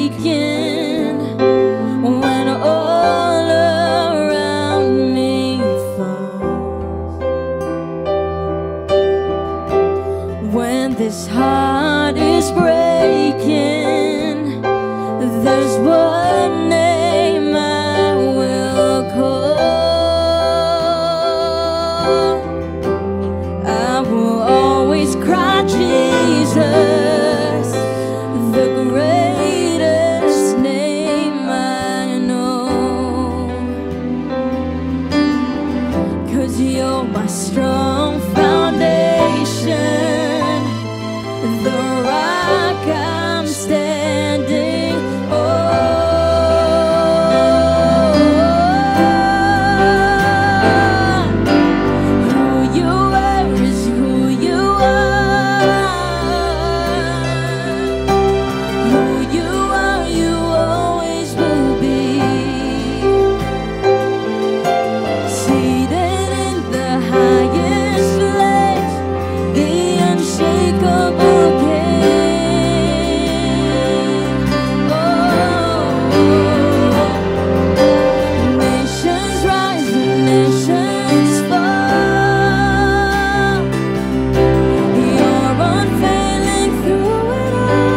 breaking, when all around me falls, when this heart is breaking, there's one name I will call. I will always cry, Jesus, the greatest name I know. 'Cause you're my strong foundation, the rock I'm standing on. Who you are is who you are. Who you are, you always will be. Seated in the highest place, the unshakable King. Oh, nations rise and nations fall. You're unfailing through it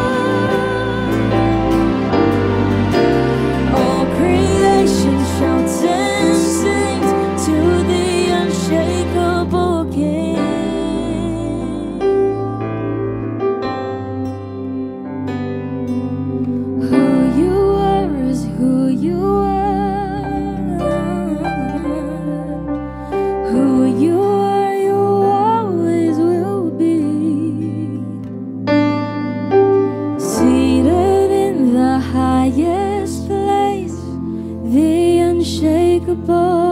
all. All creation shouts and sings to the unshakable King. Who you are is who you are. Who you are, you always will be. Seated in the highest place, the unshakable